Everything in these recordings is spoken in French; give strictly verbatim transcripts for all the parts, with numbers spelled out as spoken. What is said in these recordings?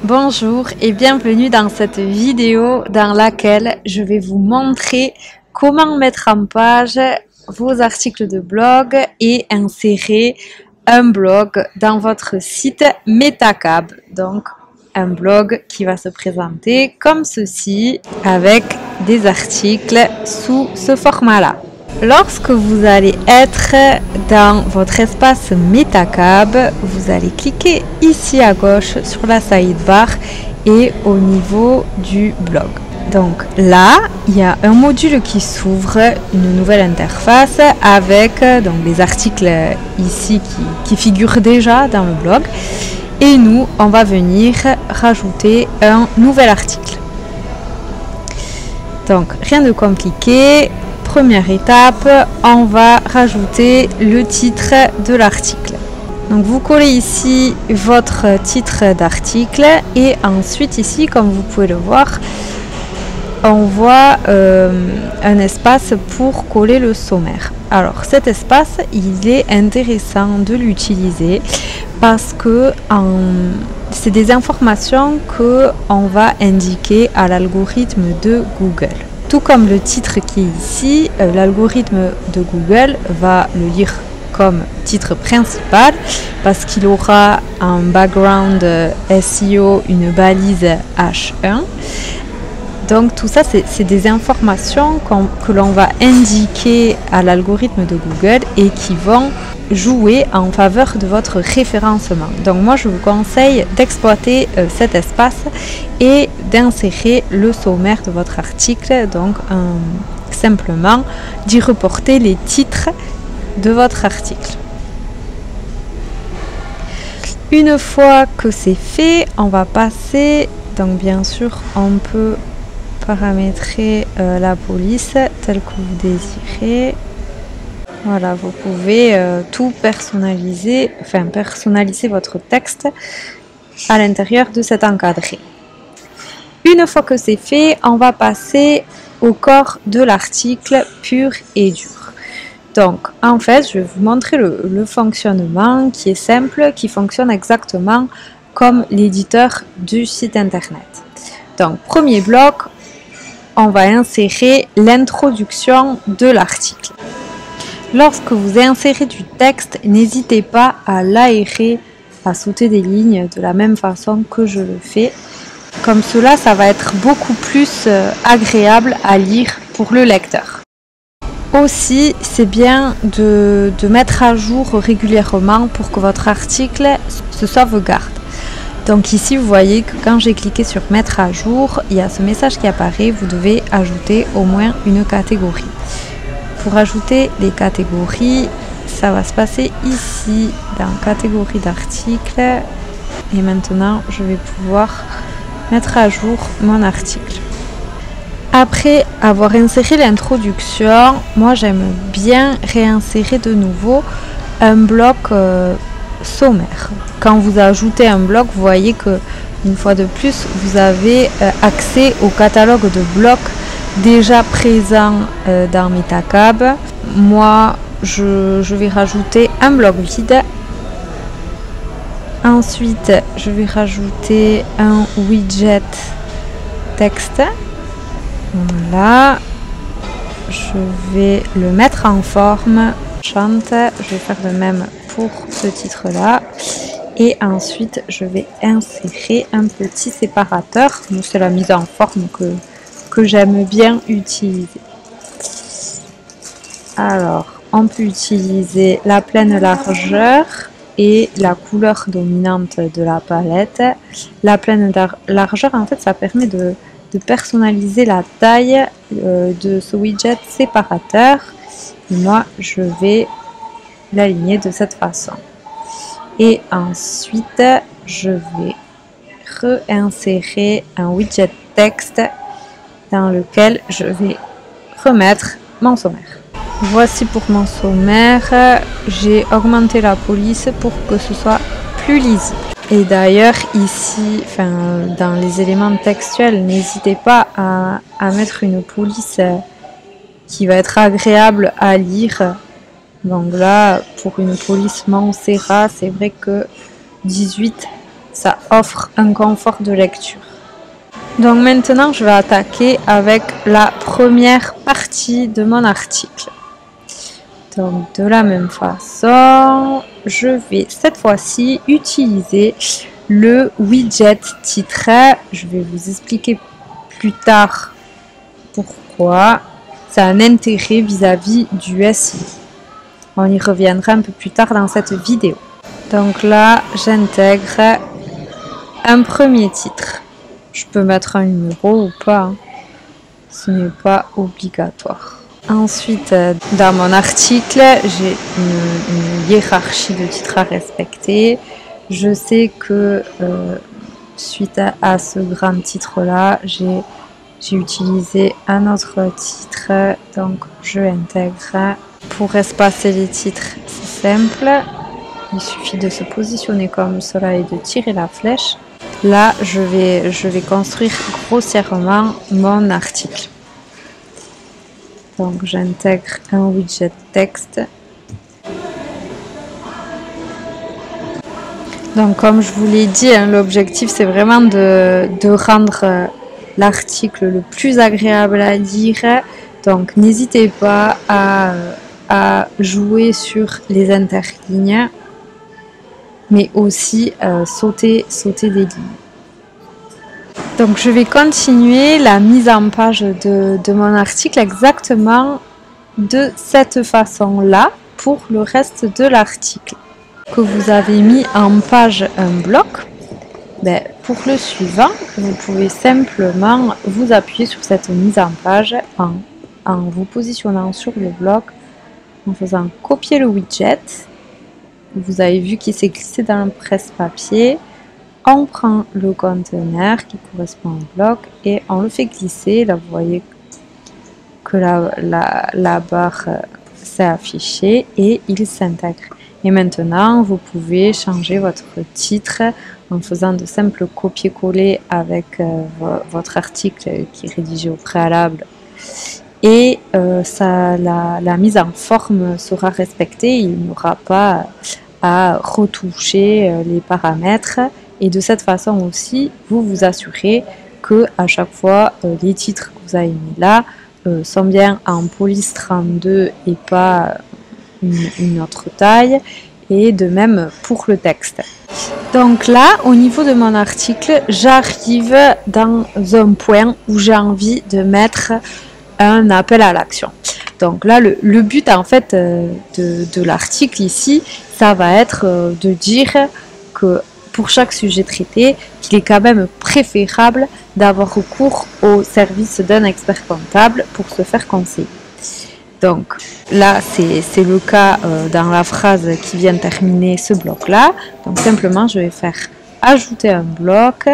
Bonjour et bienvenue dans cette vidéo dans laquelle je vais vous montrer comment mettre en page vos articles de blog et insérer un blog dans votre site Metacab. Donc un blog qui va se présenter comme ceci avec des articles sous ce format-là. Lorsque vous allez être dans votre espace Metacab, vous allez cliquer ici à gauche sur la sidebar et au niveau du blog. Donc là, il y a un module qui s'ouvre, une nouvelle interface avec donc, les articles ici qui, qui figurent déjà dans le blog. Et nous, on va venir rajouter un nouvel article. Donc rien de compliqué. Première étape, on va rajouter le titre de l'article. Donc vous collez ici votre titre d'article et ensuite ici, comme vous pouvez le voir, on voit euh, un espace pour coller le sommaire. Alors cet espace, il est intéressant de l'utiliser parce que c'est des informations que on va indiquer à l'algorithme de Google. Tout comme le titre qui est ici, euh, l'algorithme de Google va le lire comme titre principal parce qu'il aura un background euh, S E O, une balise H un. Donc tout ça, c'est des informations que l'on va indiquer à l'algorithme de Google et qui vont jouer en faveur de votre référencement. Donc moi, je vous conseille d'exploiter euh, cet espace et d'insérer le sommaire de votre article, donc euh, simplement d'y reporter les titres de votre article. Une fois que c'est fait, on va passer, donc bien sûr, on peut paramétrer euh, la police telle que vous désirez. Voilà, vous pouvez euh, tout personnaliser, enfin personnaliser votre texte à l'intérieur de cet encadré. Une fois que c'est fait, on va passer au corps de l'article pur et dur. Donc, en fait, je vais vous montrer le, le fonctionnement qui est simple, qui fonctionne exactement comme l'éditeur du site internet. Donc, premier bloc, on va insérer l'introduction de l'article. Lorsque vous insérez du texte, n'hésitez pas à l'aérer, à sauter des lignes de la même façon que je le fais. Comme cela, ça va être beaucoup plus agréable à lire pour le lecteur. Aussi, c'est bien de, de mettre à jour régulièrement pour que votre article se sauvegarde. Donc ici, vous voyez que quand j'ai cliqué sur mettre à jour, il y a ce message qui apparaît, vous devez ajouter au moins une catégorie. Pour ajouter les catégories, ça va se passer ici dans catégorie d'articles et maintenant je vais pouvoir mettre à jour mon article. Après avoir inséré l'introduction, moi j'aime bien réinsérer de nouveau un bloc euh, sommaire. Quand vous ajoutez un bloc, vous voyez que une fois de plus, vous avez euh, accès au catalogue de blocs déjà présent euh, dans Metacab. Moi, je, je vais rajouter un bloc vide. Ensuite, je vais rajouter un widget texte. Voilà. Je vais le mettre en forme. Chante. Je vais faire de même pour ce titre-là. Et ensuite, je vais insérer un petit séparateur. C'est la mise en forme que que j'aime bien utiliser. Alors, on peut utiliser la pleine largeur et la couleur dominante de la palette. La pleine largeur, en fait, ça permet de, de personnaliser la taille euh, de ce widget séparateur. Et moi, je vais l'aligner de cette façon. Et ensuite, je vais réinsérer un widget texte dans lequel je vais remettre mon sommaire. Voici pour mon sommaire. J'ai augmenté la police pour que ce soit plus lisible. Et d'ailleurs ici, enfin, dans les éléments textuels, n'hésitez pas à, à mettre une police qui va être agréable à lire. Donc là, pour une police Montserrat, c'est vrai que dix-huit ça offre un confort de lecture. Donc maintenant, je vais attaquer avec la première partie de mon article. Donc de la même façon, je vais cette fois-ci utiliser le widget titre. Je vais vous expliquer plus tard pourquoi. Ça a un intérêt vis-à-vis du S I. On y reviendra un peu plus tard dans cette vidéo. Donc là, j'intègre un premier titre. Je peux mettre un numéro ou pas, hein. Ce n'est pas obligatoire. Ensuite, dans mon article, j'ai une, une hiérarchie de titres à respecter. Je sais que euh, suite à, à ce grand titre-là, j'ai utilisé un autre titre, donc je intègre. Pour espacer les titres, c'est simple. Il suffit de se positionner comme cela et de tirer la flèche. Là, je vais, je vais construire grossièrement mon article. Donc, j'intègre un widget texte. Donc, comme je vous l'ai dit, hein, l'objectif, c'est vraiment de, de rendre euh, l'article le plus agréable à lire. Donc, n'hésitez pas à, à jouer sur les interlignes, mais aussi euh, sauter, sauter des lignes. Donc je vais continuer la mise en page de, de mon article exactement de cette façon-là pour le reste de l'article. Que vous avez mis en page un bloc, ben, pour le suivant, vous pouvez simplement vous appuyer sur cette mise en page en, en vous positionnant sur le bloc, en faisant copier le widget. Vous avez vu qu'il s'est glissé dans le presse-papier. On prend le conteneur qui correspond au bloc et on le fait glisser. Là, vous voyez que la, la, la barre s'est affichée et il s'intègre. Et maintenant, vous pouvez changer votre titre en faisant de simples copier-coller avec euh, votre article qui est rédigé au préalable. Et euh, ça, la, la mise en forme sera respectée. Il n'y aura pas à retoucher les paramètres. Et de cette façon aussi, vous vous assurez que à chaque fois, euh, les titres que vous avez mis là euh, sont bien en police trente-deux et pas une, une autre taille. Et de même pour le texte. Donc là, au niveau de mon article, j'arrive dans un point où j'ai envie de mettre un appel à l'action. Donc là, le, le but en fait euh, de, de l'article ici, ça va être euh, de dire que pour chaque sujet traité, qu'il est quand même préférable d'avoir recours au service d'un expert comptable pour se faire conseiller. Donc là, c'est le cas euh, dans la phrase qui vient terminer ce bloc-là. Donc simplement, je vais faire ajouter un bloc.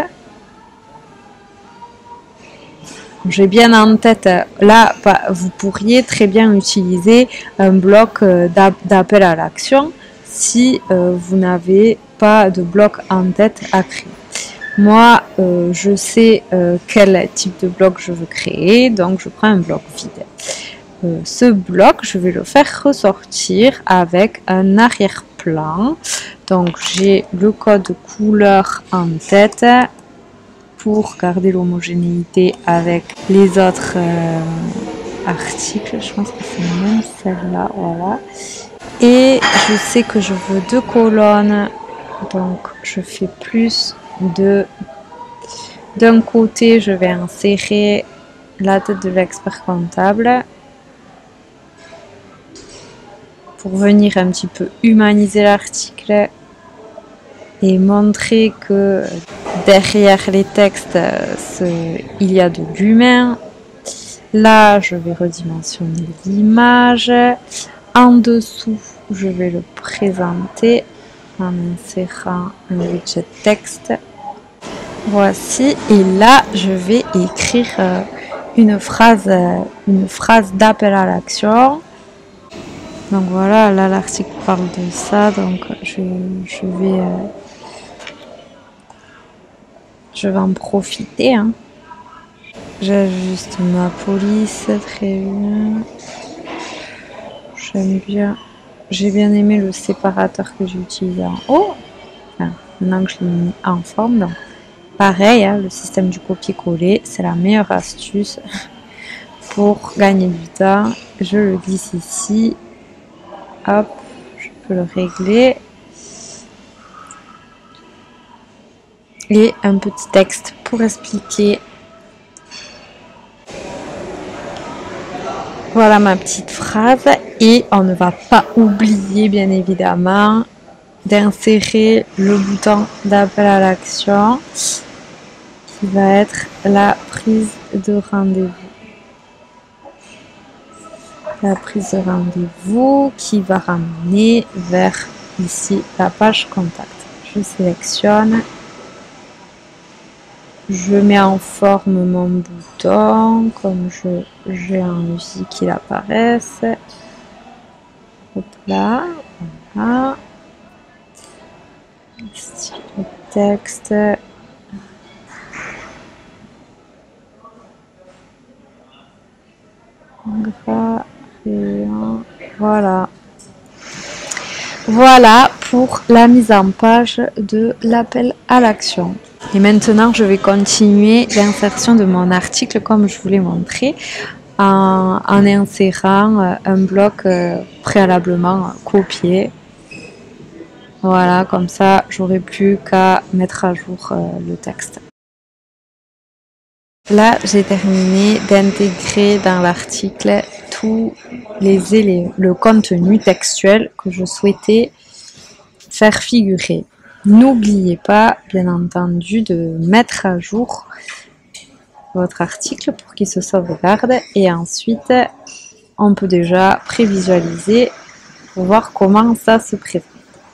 J'ai bien en tête, là, vous pourriez très bien utiliser un bloc d'appel à l'action si euh, vous n'avez pas de bloc en tête à créer. Moi, euh, je sais euh, quel type de bloc je veux créer, donc je prends un bloc vide. Euh, ce bloc, je vais le faire ressortir avec un arrière-plan. Donc j'ai le code couleur en tête pour garder l'homogénéité avec les autres euh, articles. Je pense que c'est même celle-là, voilà. Et je sais que je veux deux colonnes, donc je fais plus de... D'un côté, je vais insérer la tête de l'expert comptable pour venir un petit peu humaniser l'article et montrer que derrière les textes, ce, il y a de l'humain. Là, je vais redimensionner l'image. En dessous, je vais le présenter en insérant un widget texte. Voici. Et là, je vais écrire une phrase, une phrase d'appel à l'action. Donc voilà, là l'article parle de ça, donc je, je vais euh, je vais en profiter. Hein. J'ajuste ma police, très bien. J'aime bien. J'ai bien aimé le séparateur que j'ai utilisé en haut. Enfin, maintenant que je l'ai mis en forme. Donc, pareil, hein, le système du copier-coller, c'est la meilleure astuce pour gagner du temps. Je le glisse ici. Hop, je peux le régler. Et un petit texte pour expliquer. Voilà ma petite phrase. Et on ne va pas oublier, bien évidemment, d'insérer le bouton d'appel à l'action qui va être la prise de rendez-vous. La prise de rendez-vous qui va ramener vers ici la page contact. Je sélectionne. Je mets en forme mon bouton comme je j'ai envie qu'il apparaisse. Hop là, voilà. Ici le texte. Gras, rayon, voilà. Voilà pour la mise en page de l'appel à l'action. Et maintenant, je vais continuer l'insertion de mon article comme je vous l'ai montré en, en insérant un bloc préalablement copié. Voilà, comme ça, j'aurai plus qu'à mettre à jour le texte. Là, j'ai terminé d'intégrer dans l'article tous les éléments, le contenu textuel que je souhaitais faire figurer. N'oubliez pas, bien entendu, de mettre à jour votre article pour qu'il se sauvegarde et ensuite, on peut déjà prévisualiser pour voir comment ça se présente.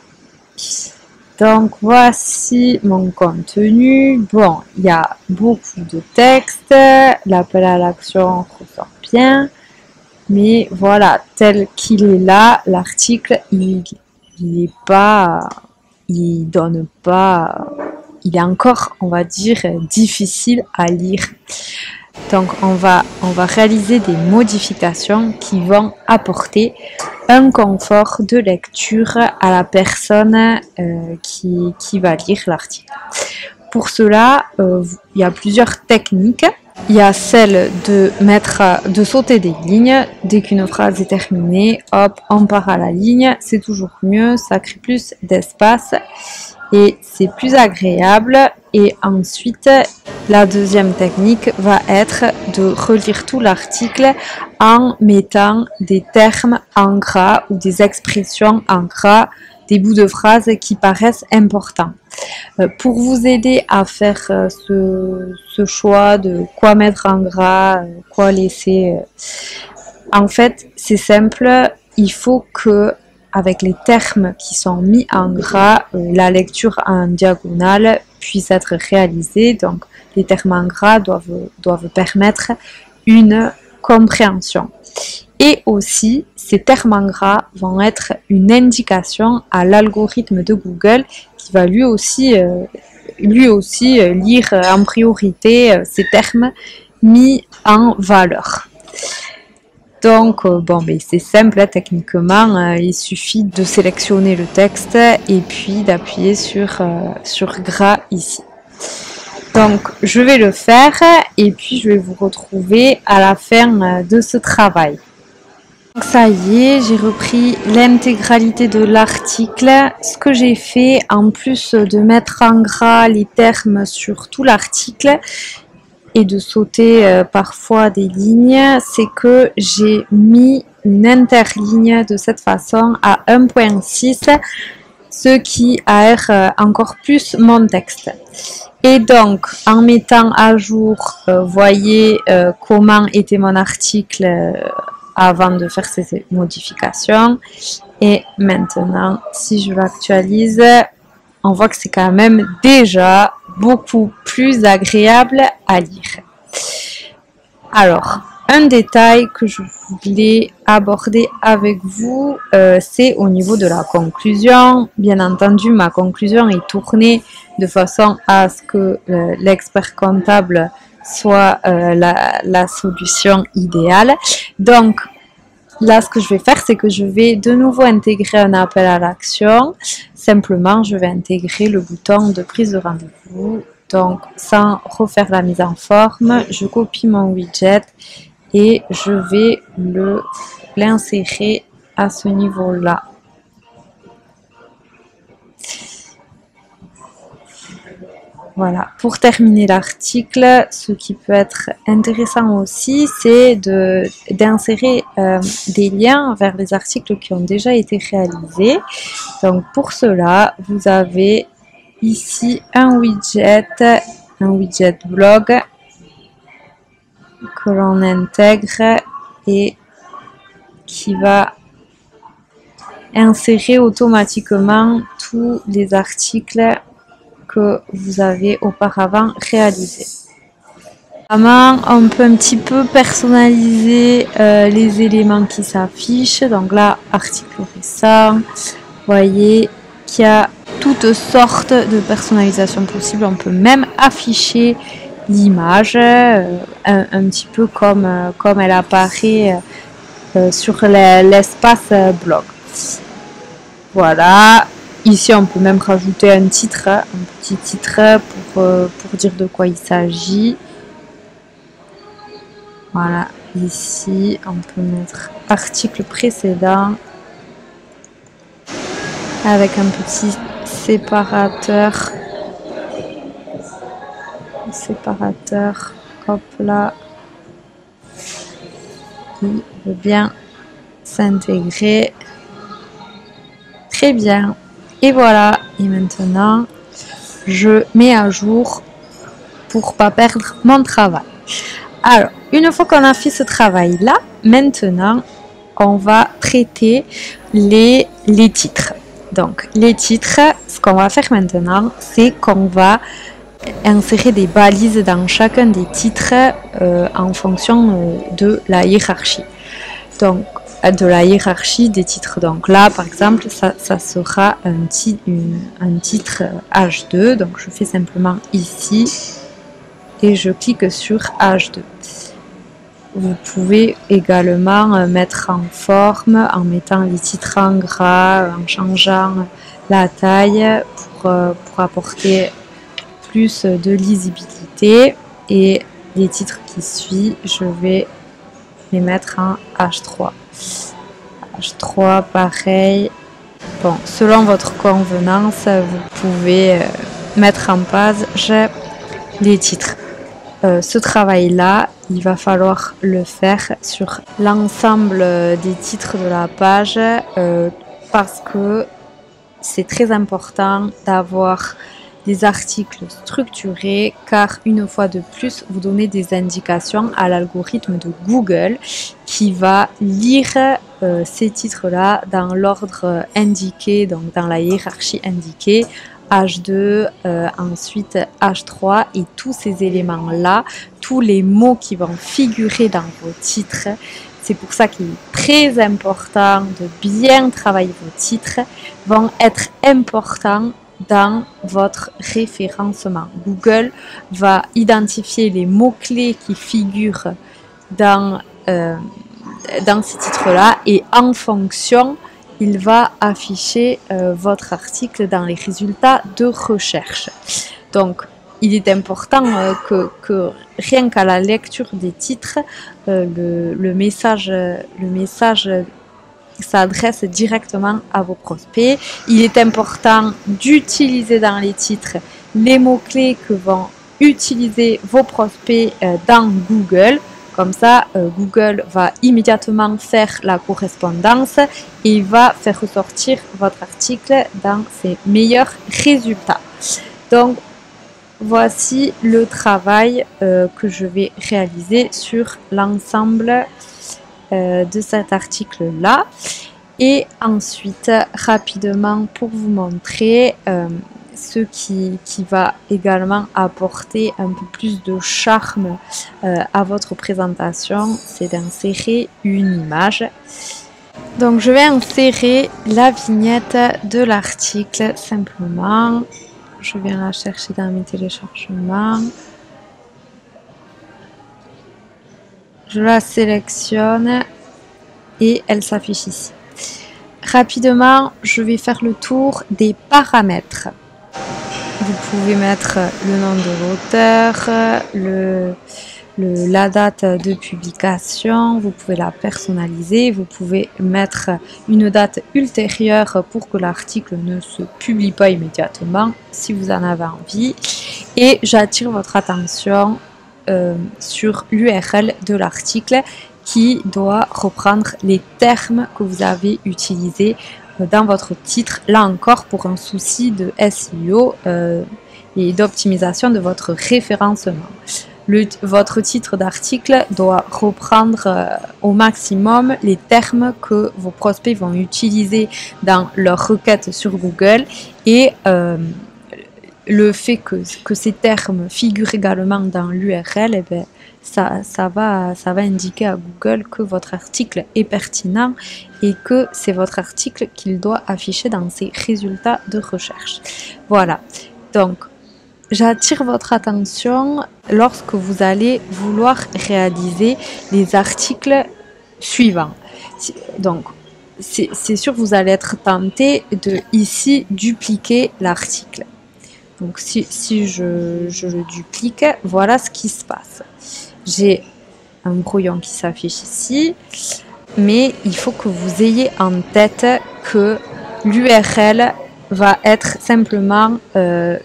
Donc voici mon contenu. Bon, il y a beaucoup de texte, l'appel à l'action ressort bien, mais voilà, tel qu'il est là, l'article, il il est pas, il donne pas, il est encore, on va dire, difficile à lire. Donc on va, on va réaliser des modifications qui vont apporter un confort de lecture à la personne euh, qui, qui va lire l'article. Pour cela, euh, il y a plusieurs techniques. Il y a celle de mettre, de sauter des lignes. Dès qu'une phrase est terminée, hop, on part à la ligne. C'est toujours mieux, ça crée plus d'espace et c'est plus agréable. Et ensuite, la deuxième technique va être de relire tout l'article en mettant des termes en gras ou des expressions en gras, des bouts de phrases qui paraissent importants. Euh, pour vous aider à faire euh, ce, ce choix de quoi mettre en gras, euh, quoi laisser, euh, en fait, c'est simple, il faut que avec les termes qui sont mis en gras, euh, la lecture en diagonale puisse être réalisée. Donc, les termes en gras doivent, doivent permettre une compréhension. Et aussi, ces termes en gras vont être une indication à l'algorithme de Google qui va lui aussi, euh, lui aussi euh, lire en priorité euh, ces termes mis en valeur. Donc, euh, bon, ben, c'est simple, hein, techniquement, euh, il suffit de sélectionner le texte et puis d'appuyer sur, euh, sur gras ici. Donc, je vais le faire et puis je vais vous retrouver à la fin de ce travail. Donc, ça y est, j'ai repris l'intégralité de l'article. Ce que j'ai fait, en plus de mettre en gras les termes sur tout l'article, et de sauter euh, parfois des lignes, c'est que j'ai mis une interligne de cette façon à un point six, ce qui aère euh, encore plus mon texte. Et donc, en mettant à jour, euh, voyez euh, comment était mon article euh, avant de faire ces modifications. Et maintenant, si je l'actualise, on voit que c'est quand même déjà beaucoup plus agréable à lire. Alors, un détail que je voulais aborder avec vous, euh, c'est au niveau de la conclusion. Bien entendu, ma conclusion est tournée de façon à ce que euh, l'expert comptable soit euh, la, la solution idéale. Donc, là, ce que je vais faire, c'est que je vais de nouveau intégrer un appel à l'action. Simplement, je vais intégrer le bouton de prise de rendez-vous. Donc, sans refaire la mise en forme, je copie mon widget et je vais le l'insérer à ce niveau-là. Voilà, pour terminer l'article, ce qui peut être intéressant aussi, c'est de, d'insérer euh, des liens vers les articles qui ont déjà été réalisés. Donc pour cela, vous avez ici un widget, un widget blog que l'on intègre et qui va insérer automatiquement tous les articles que vous avez auparavant réalisé. On peut un petit peu personnaliser euh, les éléments qui s'affichent. Donc là, article récent, vous voyez qu'il y a toutes sortes de personnalisation possibles. On peut même afficher l'image euh, un, un petit peu comme, euh, comme elle apparaît euh, sur l'espace euh, blog. Voilà. Ici, on peut même rajouter un titre, un petit titre pour, euh, pour dire de quoi il s'agit. Voilà, ici, on peut mettre article précédent avec un petit séparateur. Séparateur, hop là, qui veut bien s'intégrer. Très bien. Et voilà, et maintenant, je mets à jour pour pas perdre mon travail. Alors, une fois qu'on a fait ce travail-là, maintenant, on va traiter les, les titres. Donc, les titres, ce qu'on va faire maintenant, c'est qu'on va insérer des balises dans chacun des titres euh, en fonction euh, de la hiérarchie. Donc, de la hiérarchie des titres. Donc là, par exemple, ça, ça sera un, ti une, un titre H deux. Donc je fais simplement ici et je clique sur H deux. Vous pouvez également mettre en forme en mettant les titres en gras, en changeant la taille pour, pour apporter plus de lisibilité. Et les titres qui suivent, je vais les mettre en H trois. H trois, pareil. Bon, selon votre convenance, vous pouvez mettre en page les titres. Euh, ce travail-là, il va falloir le faire sur l'ensemble des titres de la page euh, parce que c'est très important d'avoir des articles structurés car une fois de plus vous donnez des indications à l'algorithme de Google qui va lire euh, ces titres là dans l'ordre indiqué, donc dans la hiérarchie indiquée, H deux, euh, ensuite H trois, et tous ces éléments là, tous les mots qui vont figurer dans vos titres. C'est pour ça qu'il est très important de bien travailler vos titres, vont être importants dans votre référencement. Google va identifier les mots-clés qui figurent dans, euh, dans ces titres-là et en fonction, il va afficher euh, votre article dans les résultats de recherche. Donc, il est important euh, que, que rien qu'à la lecture des titres, euh, le, le message, le message s'adresse directement à vos prospects. Il est important d'utiliser dans les titres les mots-clés que vont utiliser vos prospects euh, dans Google. Comme ça, euh, Google va immédiatement faire la correspondance et il va faire ressortir votre article dans ses meilleurs résultats. Donc, voici le travail euh, que je vais réaliser sur l'ensemble euh, de cet article-là. Et ensuite, rapidement, pour vous montrer euh, ce qui, qui va également apporter un peu plus de charme euh, à votre présentation, c'est d'insérer une image. Donc, je vais insérer la vignette de l'article simplement. Je viens la chercher dans mes téléchargements. Je la sélectionne et elle s'affiche ici. Rapidement, je vais faire le tour des paramètres. Vous pouvez mettre le nom de l'auteur, le, le, la date de publication, vous pouvez la personnaliser, vous pouvez mettre une date ultérieure pour que l'article ne se publie pas immédiatement si vous en avez envie. Et j'attire votre attention euh, sur l'U R L de l'article qui doit reprendre les termes que vous avez utilisés dans votre titre, là encore pour un souci de S E O euh, et d'optimisation de votre référencement. Le, votre titre d'article doit reprendre euh, au maximum les termes que vos prospects vont utiliser dans leur requête sur Google et euh, le fait que, que ces termes figurent également dans l'U R L, eh bien, ça, ça, va, ça va indiquer à Google que votre article est pertinent et que c'est votre article qu'il doit afficher dans ses résultats de recherche. Voilà, donc j'attire votre attention lorsque vous allez vouloir réaliser les articles suivants. Donc, c'est sûr que vous allez être tenté de ici dupliquer l'article. Donc si, si je, je le duplique, voilà ce qui se passe. J'ai un brouillon qui s'affiche ici, mais il faut que vous ayez en tête que l'U R L va être simplement euh,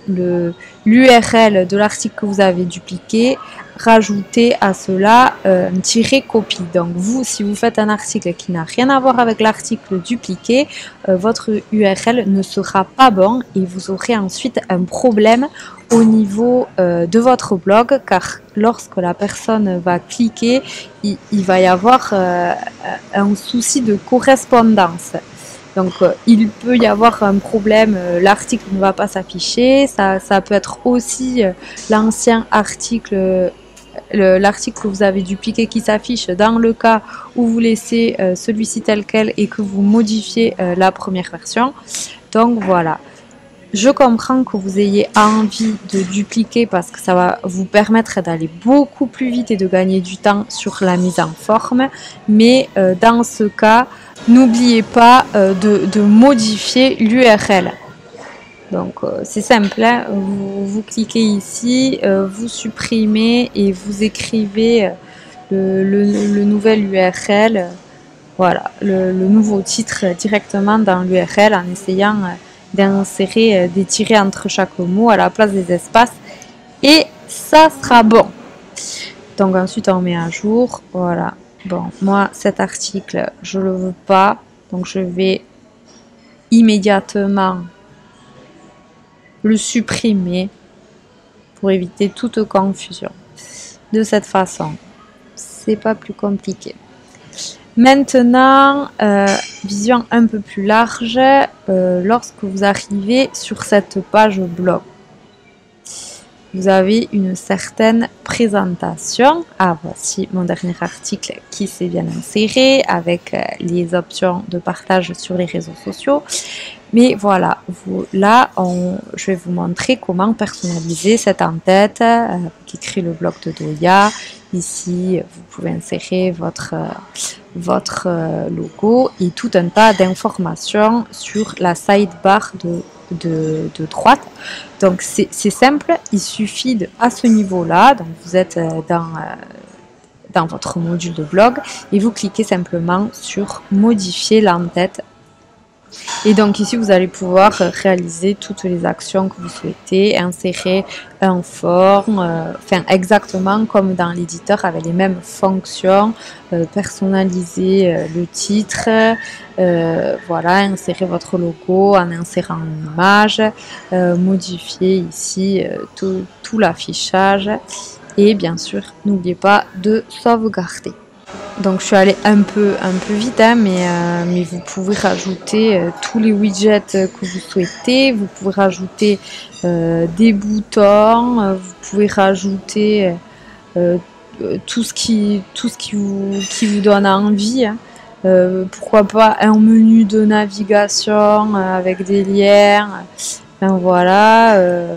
l'U R L de l'article que vous avez dupliqué, rajouter à cela euh, un tiret copie. Donc vous, si vous faites un article qui n'a rien à voir avec l'article dupliqué, euh, votre U R L ne sera pas bon et vous aurez ensuite un problème au niveau euh, de votre blog, car lorsque la personne va cliquer, il, il va y avoir euh, un souci de correspondance. Donc euh, il peut y avoir un problème, euh, l'article ne va pas s'afficher, ça, ça peut être aussi euh, l'ancien article, euh, l'article que vous avez dupliqué qui s'affiche dans le cas où vous laissez euh, celui-ci tel quel et que vous modifiez euh, la première version. Donc voilà. Je comprends que vous ayez envie de dupliquer parce que ça va vous permettre d'aller beaucoup plus vite et de gagner du temps sur la mise en forme. Mais euh, dans ce cas, n'oubliez pas euh, de, de modifier l'U R L. Donc euh, c'est simple, hein, vous, vous cliquez ici, euh, vous supprimez et vous écrivez le, le, le nouvel U R L, voilà, le, le nouveau titre directement dans l'U R L en essayant euh, d'insérer des tirets entre chaque mot à la place des espaces et ça sera bon. Donc ensuite on met à jour, voilà. Bon, moi cet article je le veux pas, donc je vais immédiatement le supprimer pour éviter toute confusion. De cette façon, c'est pas plus compliqué. Maintenant, euh, vision un peu plus large, euh, lorsque vous arrivez sur cette page blog, vous avez une certaine présentation. Ah, voici mon dernier article qui s'est bien inséré avec euh, les options de partage sur les réseaux sociaux. Mais voilà, vous, là, on, je vais vous montrer comment personnaliser cette en-tête euh, qui crée le bloc de Doya. Ici, vous pouvez insérer votre, euh, votre euh, logo et tout un tas d'informations sur la sidebar de, de, de droite. Donc, c'est simple, il suffit de, à ce niveau-là, donc vous êtes euh, dans, euh, dans votre module de blog et vous cliquez simplement sur modifier l'en-tête. Et donc ici, vous allez pouvoir réaliser toutes les actions que vous souhaitez, insérer un form, euh, enfin exactement comme dans l'éditeur avec les mêmes fonctions, euh, personnaliser euh, le titre, euh, voilà, insérer votre logo en insérant une image, euh, modifier ici euh, tout, tout l'affichage et bien sûr, n'oubliez pas de sauvegarder. Donc je suis allée un peu, un peu vite, hein, mais, euh, mais vous pouvez rajouter euh, tous les widgets que vous souhaitez. Vous pouvez rajouter euh, des boutons, euh, vous pouvez rajouter euh, tout ce qui, tout ce qui, vous, qui vous donne envie. Hein. Euh, pourquoi pas un menu de navigation euh, avec des liens. Enfin, voilà. Euh,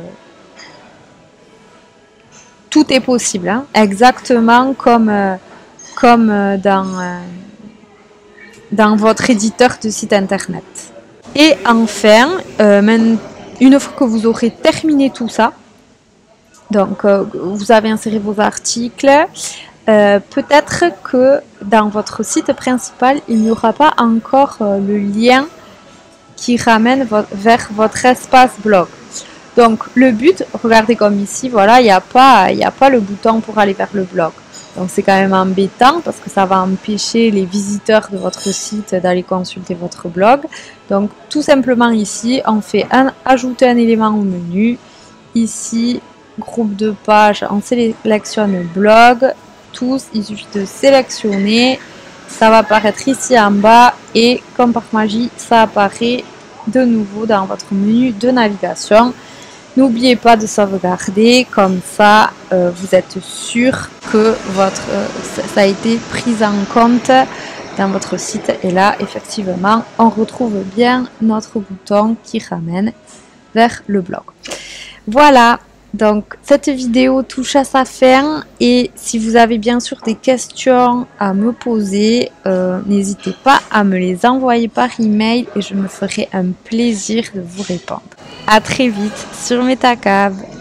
tout est possible, hein, exactement comme... Euh, comme dans, euh, dans votre éditeur de site internet. Et enfin, euh, une fois que vous aurez terminé tout ça, donc euh, vous avez inséré vos articles, euh, peut-être que dans votre site principal, il n'y aura pas encore euh, le lien qui ramène vo vers votre espace blog. Donc le but, regardez comme ici, voilà, il n'y a pas, il n'y a pas le bouton pour aller vers le blog. Donc c'est quand même embêtant parce que ça va empêcher les visiteurs de votre site d'aller consulter votre blog. Donc tout simplement ici, on fait un, ajouter un élément au menu. Ici, groupe de pages, on sélectionne blog. Tous, il suffit de sélectionner. Ça va apparaître ici en bas et comme par magie, ça apparaît de nouveau dans votre menu de navigation. N'oubliez pas de sauvegarder, comme ça euh, vous êtes sûr que votre, euh, ça a été pris en compte dans votre site. Et là, effectivement, on retrouve bien notre bouton qui ramène vers le blog. Voilà, donc cette vidéo touche à sa fin. Et si vous avez bien sûr des questions à me poser, euh, n'hésitez pas à me les envoyer par email et je me ferai un plaisir de vous répondre. À très vite sur MetaCab.